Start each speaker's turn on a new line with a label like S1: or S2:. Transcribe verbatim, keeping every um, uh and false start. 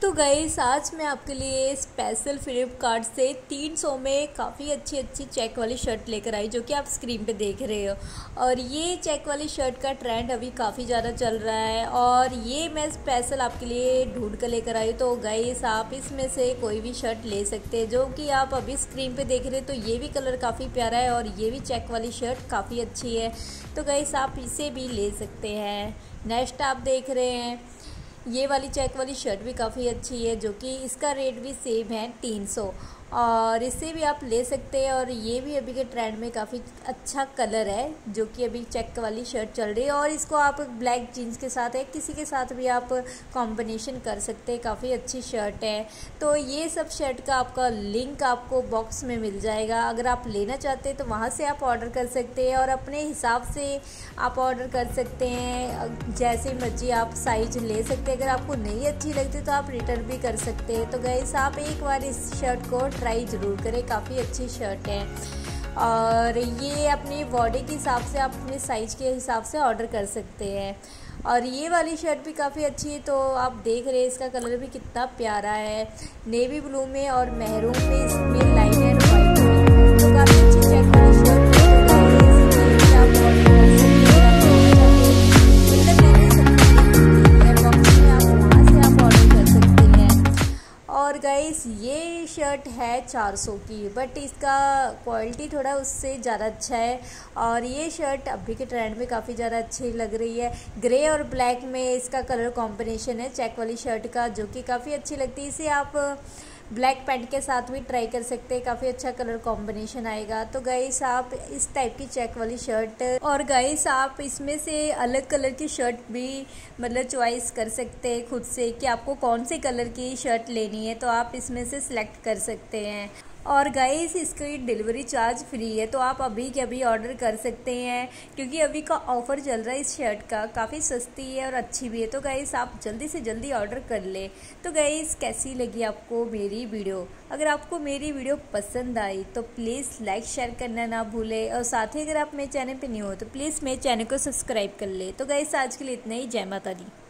S1: तो गाइस आज मैं आपके लिए स्पेशल फ्लिपकार्ट से तीन सौ में काफ़ी अच्छी अच्छी चेक वाली शर्ट लेकर आई, जो कि आप स्क्रीन पे देख रहे हो। और ये चेक वाली शर्ट का ट्रेंड अभी काफ़ी ज़्यादा चल रहा है और ये मैं स्पेशल आपके लिए ढूंढ कर लेकर आई। तो गाइस आप इसमें से कोई भी शर्ट ले सकते हैं, जो कि आप अभी स्क्रीन पे देख रहे हैं। तो ये भी कलर काफ़ी प्यारा है और ये भी चेक वाली शर्ट काफ़ी अच्छी है। तो गाइस आप इसे भी ले सकते हैं। नेक्स्ट आप देख रहे हैं ये वाली चेक वाली शर्ट भी काफ़ी अच्छी है, जो कि इसका रेट भी सेम है तीन सौ, और इसे भी आप ले सकते हैं। और ये भी अभी के ट्रेंड में काफ़ी अच्छा कलर है, जो कि अभी चेक वाली शर्ट चल रही है। और इसको आप ब्लैक जीन्स के साथ है किसी के साथ भी आप कॉम्बिनेशन कर सकते हैं। काफ़ी अच्छी शर्ट है। तो ये सब शर्ट का आपका लिंक आपको बॉक्स में मिल जाएगा। अगर आप लेना चाहते हैं तो वहाँ से आप ऑर्डर कर सकते हैं और अपने हिसाब से आप ऑर्डर कर सकते हैं। जैसे मर्जी आप साइज ले सकते हैं। अगर आपको नहीं अच्छी लगती तो आप रिटर्न भी कर सकते हैं। तो गाइस आप एक बार इस शर्ट को ट्राई ज़रूर करें, काफ़ी अच्छी शर्ट है। और ये अपनी बॉडी के हिसाब से आप अपने साइज के हिसाब से ऑर्डर कर सकते हैं। और ये वाली शर्ट भी काफ़ी अच्छी है। तो आप देख रहे हैं इसका कलर भी कितना प्यारा है, नेवी ब्लू में और मेहरून में, इसमें लाइट एंड वाइट में। तो काफ़ी अच्छी चेक वाली शर्ट है। और गाइस ये शर्ट है चार सौ की, बट इसका क्वालिटी थोड़ा उससे ज़्यादा अच्छा है। और ये शर्ट अभी के ट्रेंड में काफ़ी ज़्यादा अच्छी लग रही है। ग्रे और ब्लैक में इसका कलर कॉम्बिनेशन है चेक वाली शर्ट का, जो कि काफ़ी अच्छी लगती है। इसे आप ब्लैक पैंट के साथ भी ट्राई कर सकते हैं, काफ़ी अच्छा कलर कॉम्बिनेशन आएगा। तो गाइस आप इस टाइप की चेक वाली शर्ट, और गाइस आप इसमें से अलग कलर की शर्ट भी मतलब चॉइस कर सकते हैं खुद से कि आपको कौन से कलर की शर्ट लेनी है। तो आप इसमें से सिलेक्ट कर सकते हैं। और गाइस इसकी डिलीवरी चार्ज फ्री है, तो आप अभी के अभी ऑर्डर कर सकते हैं, क्योंकि अभी का ऑफ़र चल रहा है इस शर्ट का। काफ़ी सस्ती है और अच्छी भी है। तो गाइस आप जल्दी से जल्दी ऑर्डर कर ले। तो गाइस कैसी लगी आपको मेरी वीडियो? अगर आपको मेरी वीडियो पसंद आई तो प्लीज़ लाइक शेयर करना ना भूलें, और साथ ही अगर आप मेरे चैनल पर न्यू हो तो प्लीज़ मेरे चैनल को सब्सक्राइब कर ले। तो गाइस आज के लिए इतना ही। जय माता दी।